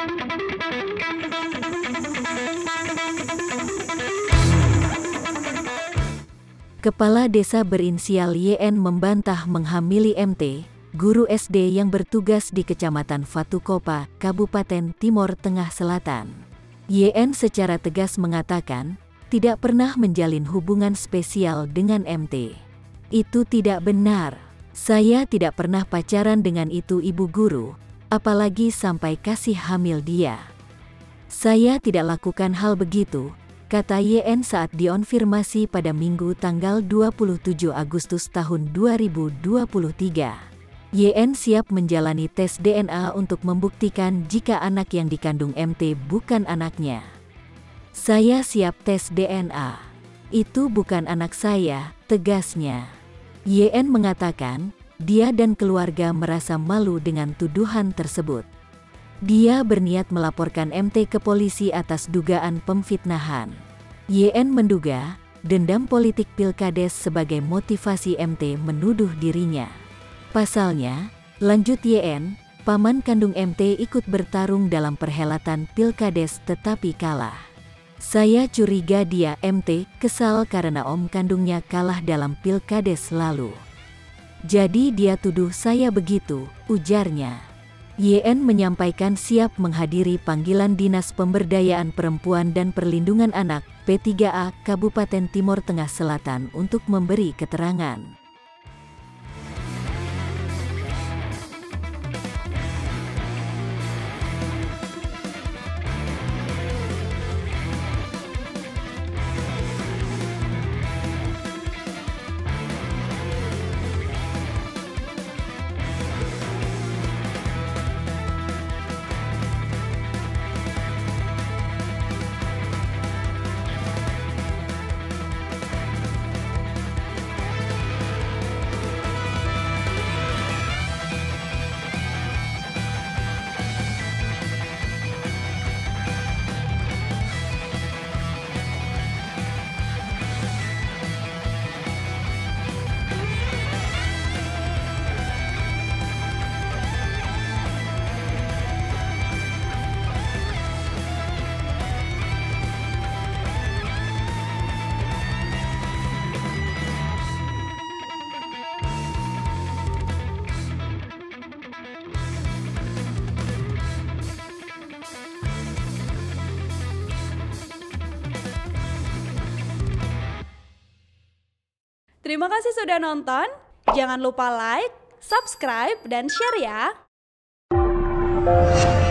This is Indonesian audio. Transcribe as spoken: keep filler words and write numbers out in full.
Kepala Desa berinisial Y N membantah menghamili M T, guru S D yang bertugas di Kecamatan Fatukopa, Kabupaten Timor Tengah Selatan. Y N secara tegas mengatakan, tidak pernah menjalin hubungan spesial dengan M T. Itu tidak benar. Saya tidak pernah pacaran dengan itu ibu guru, apalagi sampai kasih hamil dia. Saya tidak lakukan hal begitu, kata Y N saat dikonfirmasi pada Minggu tanggal dua puluh tujuh Agustus tahun dua ribu dua puluh tiga. Y N siap menjalani tes D N A untuk membuktikan jika anak yang dikandung M T bukan anaknya. Saya siap tes D N A. Itu bukan anak saya, tegasnya. Y N mengatakan, dia dan keluarga merasa malu dengan tuduhan tersebut. Dia berniat melaporkan M T ke polisi atas dugaan pemfitnahan. Y N menduga, dendam politik Pilkades sebagai motivasi M T menuduh dirinya. Pasalnya, lanjut Y N, paman kandung M T ikut bertarung dalam perhelatan Pilkades tetapi kalah. Saya curiga dia M T kesal karena om kandungnya kalah dalam Pilkades lalu. Jadi dia tuduh saya begitu, ujarnya. Y N menyampaikan siap menghadiri panggilan Dinas Pemberdayaan Perempuan dan Perlindungan Anak P tiga A Kabupaten Timor Tengah Selatan untuk memberi keterangan. Terima kasih sudah nonton. Jangan lupa like, subscribe, dan share ya.